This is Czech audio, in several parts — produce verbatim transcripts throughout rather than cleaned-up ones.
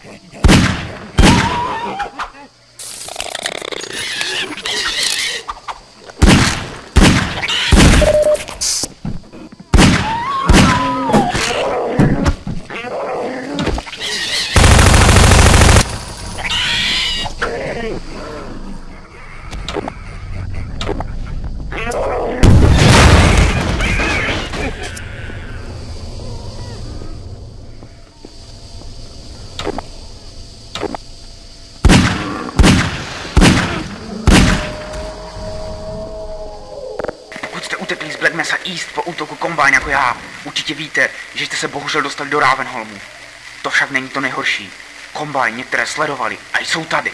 Utekli z Black Mesa East po útoku Combine jako já. Určitě víte, že jste se bohužel dostali do Ravenholmu. To však není to nejhorší. Combine některé sledovali a jsou tady.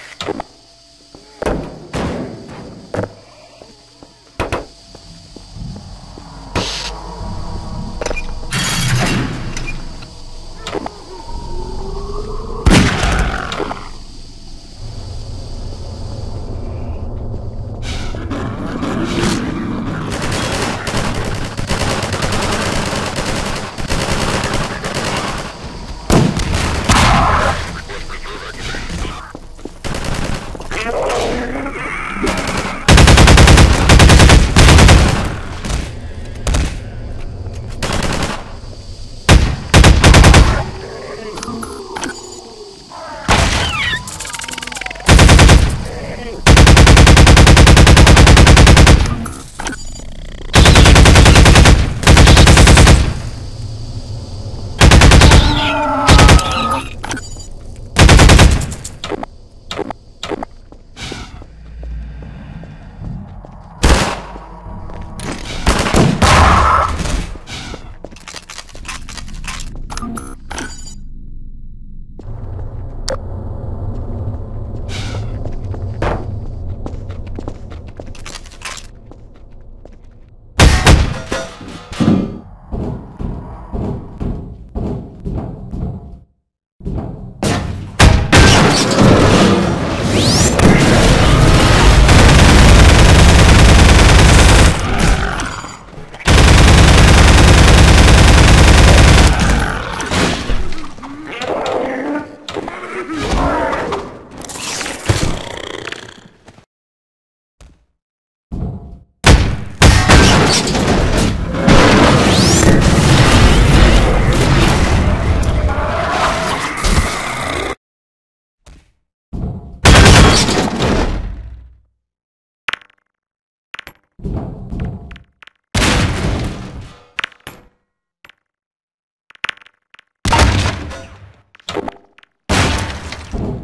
You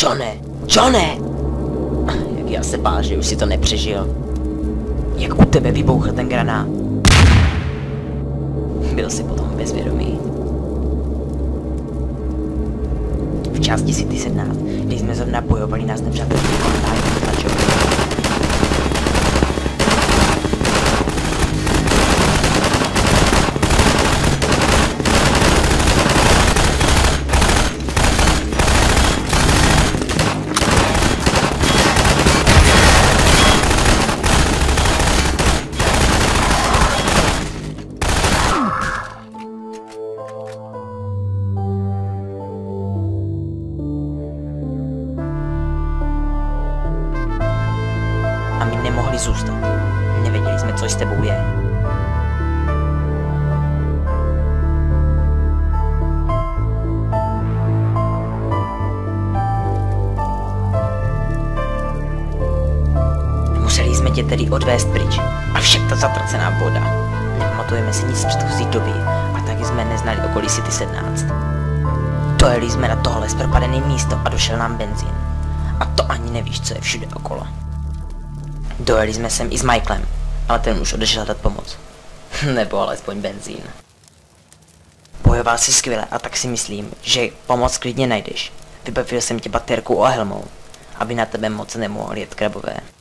Johne, Johne! Jak já se bál, že už si to nepřežil. Jak u tebe vybouchl ten granát. Byl si potom bezvědomý. V části City sedmnáct, když jsme zrovna bojovali nás nepřátelský kontáj potlačovali. A my nemohli zůstat. Nevěděli jsme, co s tebou je. Museli jsme tě tedy odvést pryč. A však ta zatracená voda. Nepamatujeme si nic z předchozí doby a taky jsme neznali okolí City sedmnáct. Dojeli jsme na tohle zpropadené místo a došel nám benzín. A to ani nevíš, co je všude okolo. Dojeli jsme sem i s Michaelem, ale ten už odešel dát pomoc. Nebo alespoň benzín. Bojoval si skvěle a tak si myslím, že pomoc klidně najdeš. Vybavil jsem tě baterkou a helmou, aby na tebe moc nemohli jet krabové.